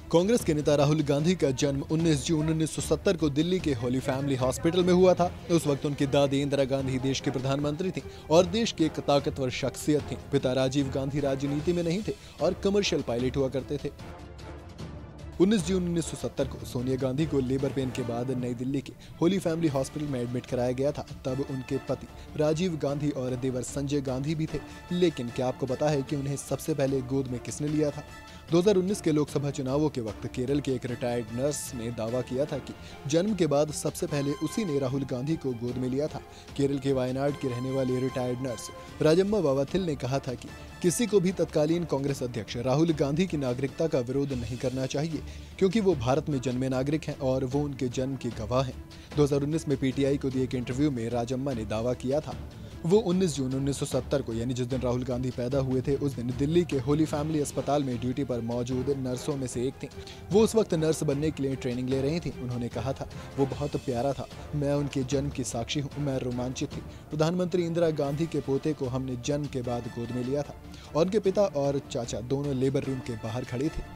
कांग्रेस के नेता राहुल गांधी का जन्म 19 जून 1970 को दिल्ली के होली फैमिली हॉस्पिटल में हुआ था। उस वक्त उनकी दादी इंदिरा गांधी देश के प्रधानमंत्री थी और देश की एक ताकतवर शख्सियत थी। पिता राजीव गांधी राजनीति में नहीं थे और कमर्शियल पायलट हुआ करते थे। 19 जून 1970 को सोनिया गांधी को लेबर पेन के बाद नई दिल्ली के होली फैमिली हॉस्पिटल में एडमिट कराया गया था। तब उनके पति राजीव गांधी और देवर संजय गांधी भी थे। लेकिन क्या आपको पता है कि उन्हें सबसे पहले गोद में किसने लिया था? 2019 के लोकसभा चुनावों के वक्त केरल के एक रिटायर्ड नर्स ने दावा किया था कि जन्म के बाद सबसे पहले उसी ने राहुल गांधी को गोद में लिया था। केरल के वायनाड की रहने वाली रिटायर्ड नर्स राजम्मा वावाथिल ने कहा था कि किसी को भी तत्कालीन कांग्रेस अध्यक्ष राहुल गांधी की नागरिकता का विरोध नहीं करना चाहिए, क्योंकि वो भारत में जन्मे नागरिक हैं और वो उनके जन्म के गवाह हैं। 2019 में पीटीआई को दिए एक इंटरव्यू में राजम्मा ने दावा किया था वो 19 जून 1970 को, यानी जिस दिन राहुल गांधी पैदा हुए थे, उस दिन दिल्ली के होली फैमिली अस्पताल में ड्यूटी पर मौजूद नर्सों में से एक थी। वो उस वक्त नर्स बनने के लिए ट्रेनिंग ले रही थी। उन्होंने कहा था वो बहुत प्यारा था, मैं उनके जन्म की साक्षी हूँ, मैं रोमांचित थी। प्रधानमंत्री इंदिरा गांधी के पोते को हमने जन्म के बाद गोद में लिया था और उनके पिता और चाचा दोनों लेबर रूम के बाहर खड़े थे।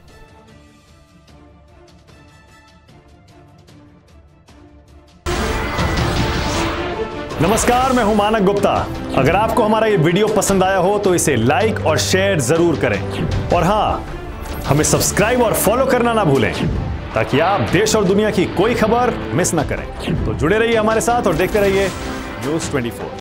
नमस्कार, मैं हूं मानक गुप्ता। अगर आपको हमारा ये वीडियो पसंद आया हो तो इसे लाइक और शेयर जरूर करें और हाँ, हमें सब्सक्राइब और फॉलो करना ना भूलें ताकि आप देश और दुनिया की कोई खबर मिस ना करें। तो जुड़े रहिए हमारे साथ और देखते रहिए न्यूज़ 24।